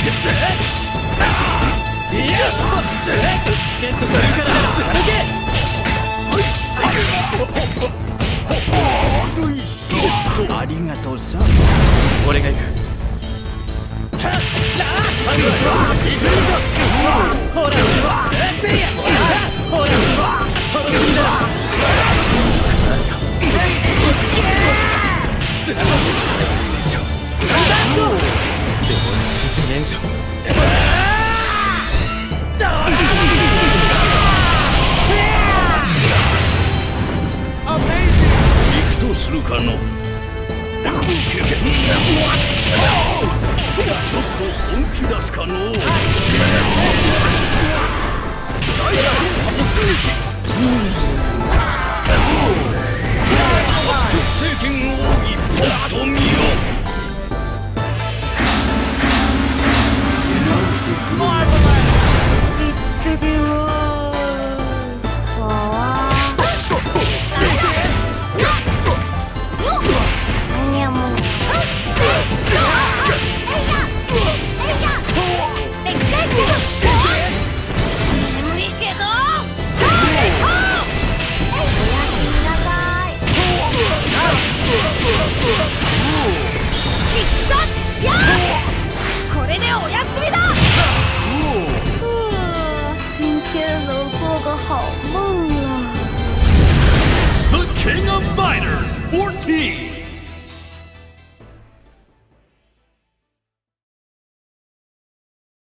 ゲットするからつなげ。ありがとうさ。俺が行く。ほら、届くんだ。ラスト。つながる。ステーション。デモンシデメンション。行くとするかの。ちょっと本気出すかの。聖剣を一歩と見